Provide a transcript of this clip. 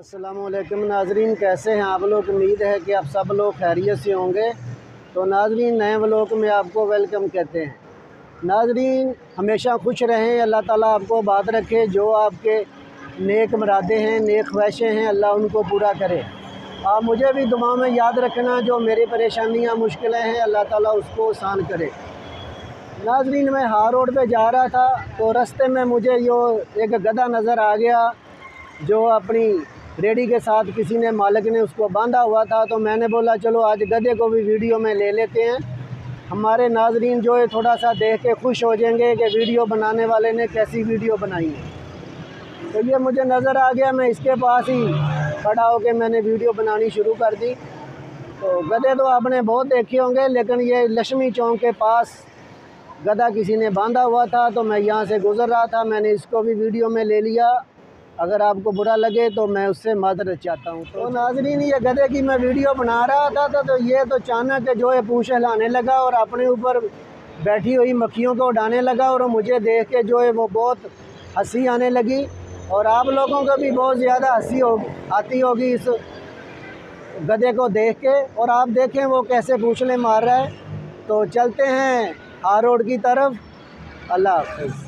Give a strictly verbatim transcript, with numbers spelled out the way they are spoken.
अस्सलामुअलैकुम नाजरीन, कैसे हैं आप लोग। उम्मीद है कि आप सब लोग खैरियत से होंगे। तो नाजरीन, नए व्लॉग में आपको वेलकम कहते हैं। नाजरीन, हमेशा खुश रहें, अल्लाह ताला आपको बात रखे। जो आपके नेक मुरादे हैं, नेक ख्वाहिशें हैं, अल्लाह उनको पूरा करे। आप मुझे भी दुआ में याद रखना, जो मेरी परेशानियाँ मुश्किलें हैं, अल्लाह ताला उसको आसान करे। नाजरीन, मैं हार रोड पे जा रहा था तो रास्ते में मुझे यो एक गधा नज़र आ गया, जो अपनी रेडी के साथ किसी ने मालिक ने उसको बांधा हुआ था। तो मैंने बोला चलो आज गधे को भी वीडियो में ले लेते हैं। हमारे नाजरीन जो है थोड़ा सा देख के खुश हो जाएंगे कि वीडियो बनाने वाले ने कैसी वीडियो बनाई है। तो ये मुझे नज़र आ गया, मैं इसके पास ही खड़ा होकर मैंने वीडियो बनानी शुरू कर दी। तो गधे तो आपने बहुत देखे होंगे, लेकिन ये लक्ष्मी चौक के पास गधा किसी ने बांधा हुआ था। तो मैं यहाँ से गुज़र रहा था, मैंने इसको भी वीडियो में ले लिया। अगर आपको बुरा लगे तो मैं उससे माजरत चाहता हूँ। तो नाज़रीन, ये गधे की मैं वीडियो बना रहा था तो, तो ये तो अचानक जो है पूँछ हिलाने लगा और अपने ऊपर बैठी हुई मक्खियों को उड़ाने लगा। और मुझे देख के जो है वो बहुत हंसी आने लगी, और आप लोगों को भी बहुत ज़्यादा हंसी हो आती होगी इस गधे को देख के। और आप देखें वो कैसे पूँछले मार रहा है। तो चलते हैं हार रोड की तरफ। अल्लाह हाफ़िज़।